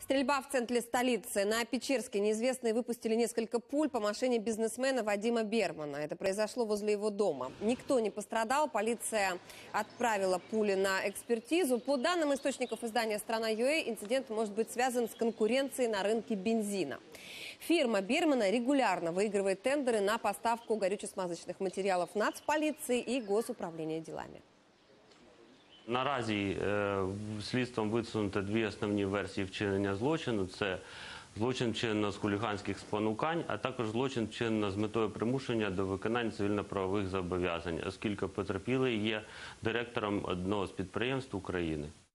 Стрельба в центре столицы. На Печерске неизвестные выпустили несколько пуль по машине бизнесмена Вадима Бермана. Это произошло возле его дома. Никто не пострадал. Полиция отправила пули на экспертизу. По данным источников издания «Страна.ua», инцидент может быть связан с конкуренцией на рынке бензина. Фирма Бермана регулярно выигрывает тендеры на поставку горюче-смазочных материалов Нацполиции и Госуправления делами. Наразі слідством висунуто дві основні версії вчинення злочину. Це злочин вчинено з хуліганських спонукань, а також злочин вчинено з метою примушення до виконання цивільно-правових зобов'язань, оскільки потерпілий є директором одного з підприємств України.